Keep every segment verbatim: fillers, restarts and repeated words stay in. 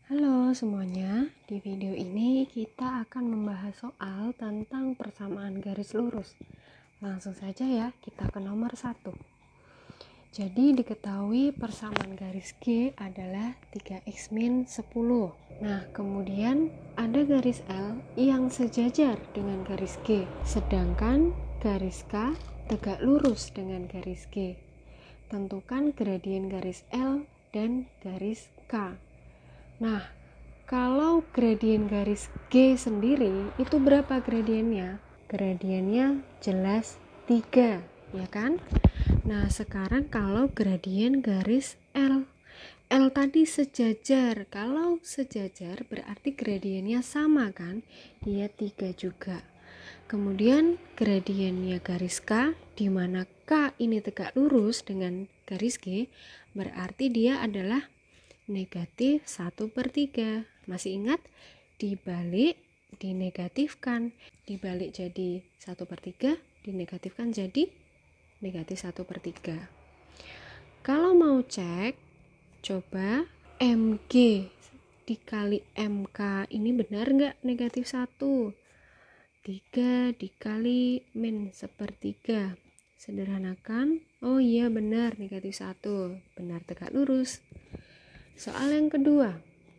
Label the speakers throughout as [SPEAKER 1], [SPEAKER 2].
[SPEAKER 1] Halo semuanya, di video ini kita akan membahas soal tentang persamaan garis lurus. Langsung saja ya, kita ke nomor satu. Jadi diketahui persamaan garis G adalah tiga x min sepuluh. Nah, kemudian ada garis L yang sejajar dengan garis G, sedangkan garis K tegak lurus dengan garis G. Tentukan gradien garis L dan garis K. Nah, kalau gradien garis G sendiri itu berapa gradiennya? Gradiennya jelas tiga, ya kan? Nah, sekarang kalau gradien garis L. L tadi sejajar. Kalau sejajar berarti gradiennya sama kan? Dia tiga juga. Kemudian gradiennya garis K, di mana K ini tegak lurus dengan garis G, berarti dia adalah negatif satu per tiga. Masih ingat? Dibalik, dinegatifkan. Dibalik jadi satu per tiga, dinegatifkan jadi negatif satu per tiga. Kalau mau cek, coba M G dikali M K ini benar nggak negatif satu? tiga dikali min sepertiga. Sederhanakan. Oh iya benar negatif satu. Benar tegak lurus. Soal yang kedua,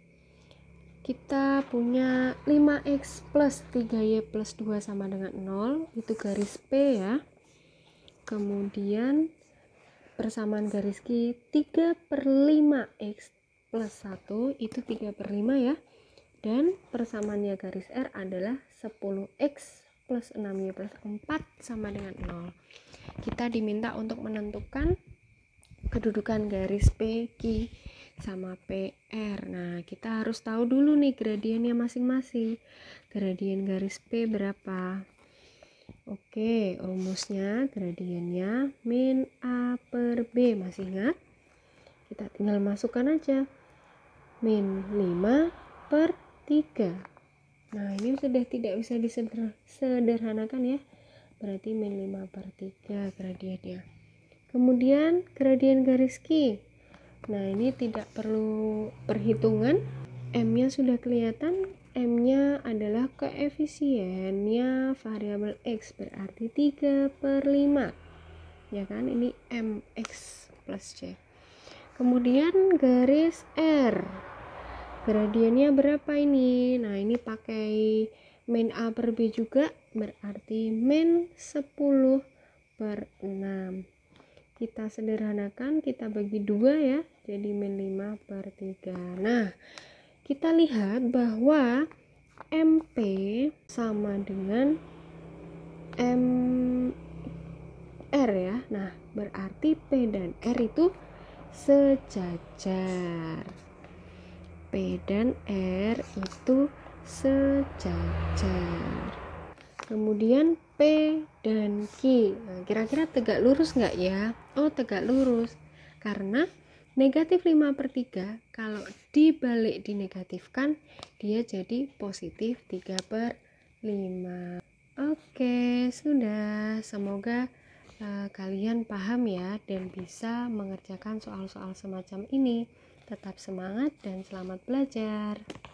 [SPEAKER 1] kita punya lima x plus tiga y plus dua sama dengan nol, itu garis P ya. Kemudian persamaan garis Q tiga per lima x plus satu, itu tiga per lima ya. Dan persamaannya garis R adalah sepuluh x plus enam y plus empat sama dengan nol. Kita diminta untuk menentukan kedudukan garis P, Q, sama P R. Nah, kita harus tahu dulu nih gradiennya masing-masing. Gradien garis P berapa? Oke, rumusnya gradiennya min A per B. Masih ingat? Kita tinggal masukkan aja. Min lima per tiga. Nah, ini sudah tidak bisa disederhanakan ya. Berarti min lima per tiga gradiennya. Kemudian gradien garis Q. Nah, ini tidak perlu perhitungan. M-nya sudah kelihatan. M-nya adalah koefisiennya variabel X, berarti tiga per lima. Ya kan? Ini M X plus C. Kemudian garis R. Gradiennya berapa ini? Nah, ini pakai min A per B juga, berarti min sepuluh per enam. Kita sederhanakan, kita bagi dua ya, jadi min lima per tiga. Nah, kita lihat bahwa M P sama dengan M R ya. Nah, berarti P dan R itu sejajar. P dan R itu sejajar. Kemudian P dan Q. Nah, kira-kira tegak lurus nggak ya? Oh, tegak lurus. Karena negatif lima per tiga, kalau dibalik dinegatifkan, dia jadi positif tiga per lima. Oke, sudah. Semoga uh, kalian paham ya dan bisa mengerjakan soal-soal semacam ini. Tetap semangat dan selamat belajar.